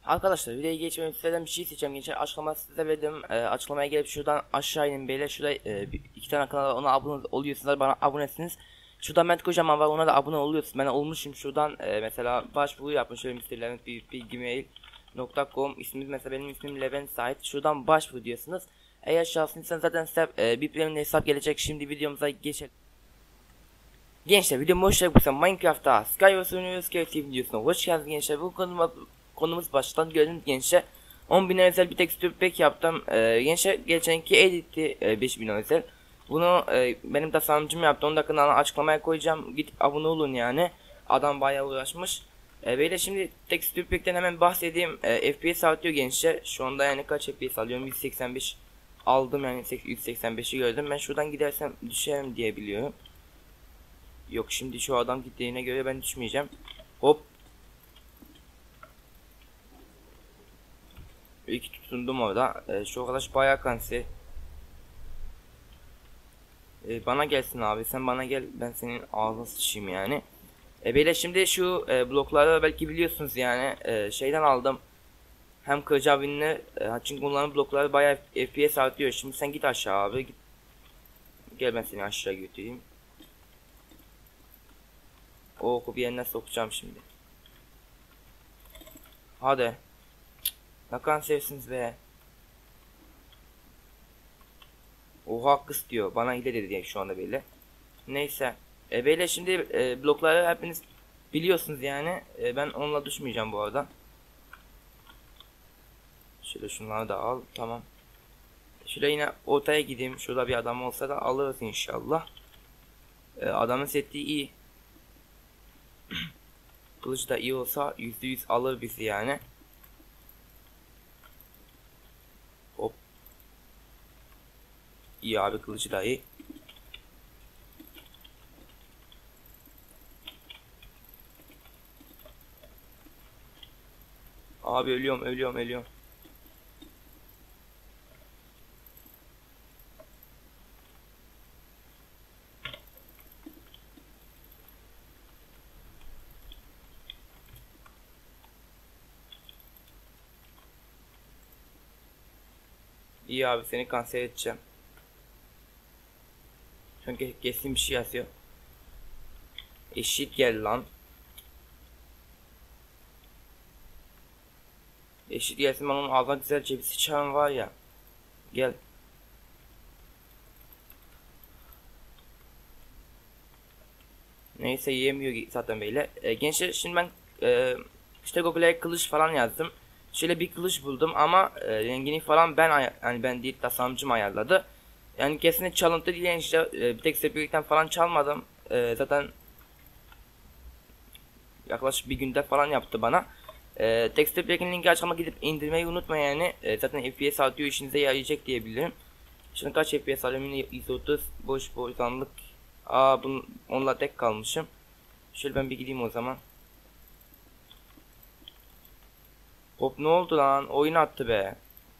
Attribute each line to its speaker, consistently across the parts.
Speaker 1: Arkadaşlar videoya geçmeden sizden bir şey seçeceğim gençler. Açıklamayı size verdim. Açıklamaya gelip şuradan aşağı inin beyler. Şurada iki tane kanala ona abone oluyorsunuz. Bana abonesiniz. Şurada Mert Kocaman var, ona da abone oluyorsunuz. Ben olmuşum şuradan. Mesela başvuru yapmış. Şöyle mrlevent.gmail.com isminiz mesela benim ismim Levent Sait. Şuradan başvuru diyorsunuz. Eğer şanslıysanız zaten size bir premium hesap gelecek. Şimdi videomuza geçelim. Gençler videomu hoş geldiniz. Minecraft'ta Skywars oynuyoruz. Skywars videosuna hoş geldiniz gençler. Bu konumuz baştan gördüğünüz gençler. 10.000 özel bir tekstür pack yaptım. Gençler geçenki editti 5.000 özel. Bunu benim tasarımcım yaptı. Onu da kanalına açıklamaya koyacağım. Git abone olun yani. Adam bayağı uğraşmış. Böyle şimdi tekstür pack'ten hemen bahsedeyim. FPS artıyor gençler. Şu anda yani kaç FPS alıyorum? 185 aldım yani 185'i gördüm. Ben şuradan gidersem düşerim diye biliyorum. Yok, şimdi şu adam gittiğine göre ben düşmeyeceğim. Hop. İki tutundum orada. Şu arkadaş bayağı kanser. Bana gelsin abi, sen bana gel, ben senin ağzına sıçayım yani. Böyle şimdi şu blokları belki biliyorsunuz yani şeyden aldım. Hem kırıcı abinle çünkü bunların blokları bayağı FPS artıyor. Şimdi sen git aşağı abi. Gel ben seni aşağı götüreyim. O oku bir yerine sokacağım şimdi. Hadi. Ne kadar sevsiniz be. Oha kız diyor. Bana hile dedi diye şu anda böyle. Neyse. Böyle şimdi blokları hepiniz biliyorsunuz yani. Ben onunla düşmeyeceğim bu arada. Şöyle şunları da al. Tamam. Şöyle yine ortaya gideyim. Şurada bir adam olsa da alırız inşallah. Adamın settiği iyi. Kılıç da iyi olsa %100 alır bizi yani. Hop. İyi abi, kılıcı da iyi. Abi ölüyorum. İyi abi, seni kanser edeceğim. Çünkü kesin bir şey yazıyor. Eşit gel lan. Eşit gelsin, ben onun ağzına güzelce bir sıçan var ya. Gel. Neyse, yiyemiyor zaten böyle. Gençler şimdi ben işte Google'e kılıç falan yazdım. Şöyle bir kılıç buldum ama rengini falan yani ben değil, tasarımcım ayarladı. Yani kesinlikle çalıntı değil yani, işte bir tek sepirikten falan çalmadım. Zaten yaklaşık bir günde falan yaptı bana. Texture Pack'in linki açıklama, gidip indirmeyi unutmayın yani. Zaten FPS artıyor, işinize yarayacak diyebilirim. Şimdi kaç FPS alıyorum? 130 boş boyutanlık. Onunla tek kalmışım. Şöyle ben bir gideyim o zaman. Hop, ne oldu lan? Oyun attı be.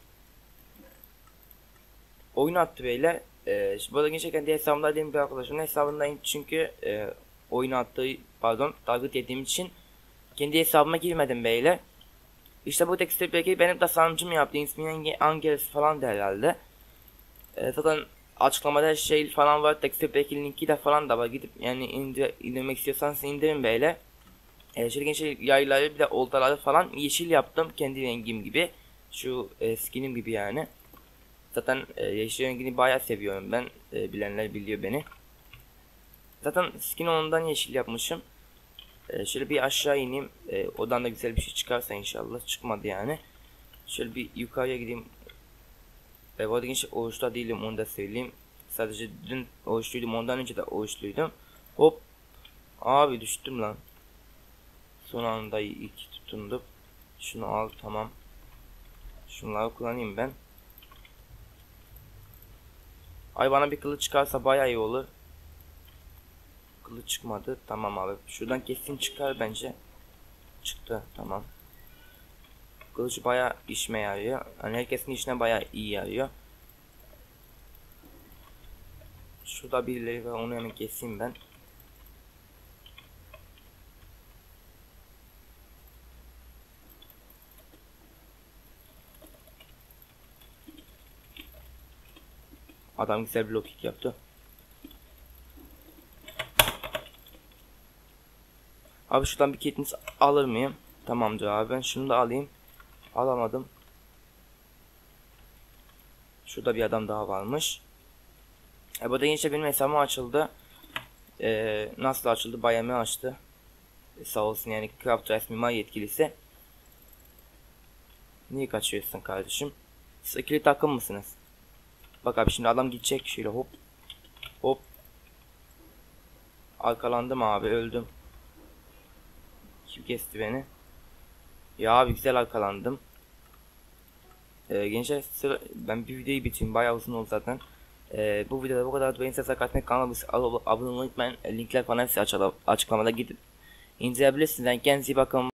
Speaker 1: Oyun attı beyle. Şimdi burada geçen kendi hesabımda değilim, bir arkadaşımın hesabındayım çünkü oyun attığı, pardon, target yediğim için kendi hesabıma girmedim beyle. İşte bu texture pack'i benim tasarımcım yaptı. İsmini Angeles falan da herhalde. Zaten açıklamada şey falan var. Texture pack'in linki de falan da var. Gidip yani indirmek istiyorsanız indirin böyle. Şöyle gençler, yayları bir de oltaları falan yeşil yaptım. Kendi rengim gibi. Şu skinim gibi yani. Zaten yeşil rengini bayağı seviyorum ben. Bilenler biliyor beni. Zaten skin ondan yeşil yapmışım. Şöyle bir aşağı ineyim. Odan da güzel bir şey çıkarsa inşallah. Çıkmadı yani. Şöyle bir yukarıya gideyim. Bu arada gençler, oruçta değilim, onu da söyleyeyim. Sadece dün oruçluydum, ondan önce de oruçluydum. Hop. Abi düştüm lan. Son anda ilk tutundum. Şunu al, tamam. Şunları kullanayım ben. Ay, bana bir kılıç çıkarsa bayağı iyi olur. Kılıç çıkmadı. Tamam abi. Şuradan kesin çıkar bence. Çıktı. Tamam. Kılıç bayağı işime yarıyor. Hani herkesin işine bayağı iyi yarıyor. Şurada birileri var, onu hemen keseyim ben. Adam güzel bir low kick yaptı. Abi şuradan bir Katniss alır mıyım? Tamamdır abi, ben şunu da alayım. Alamadım. Şurada bir adam daha varmış. Burada gençler benim hesabım açıldı. Nasıl açıldı? Bayami açtı. Sağ olsun yani, Craft Drive mimar yetkilisi. Niye kaçıyorsun kardeşim? Siz ikili takım mısınız? Bak abi, şimdi adam gidecek, şöyle hop hop. Arkalandım abi, öldüm. Kim kesti beni? Ya abi güzel arkalandım. Gençler ben bir videoyu bitireyim, bayağı uzun oldu zaten. Bu videoda bu kadar. Beğeni ses atmayı, kanalıma abone olmayı unutmayın. Linkler falan size açıklamada gidip inceleyebilirsiniz. Yani kendinize iyi bakın.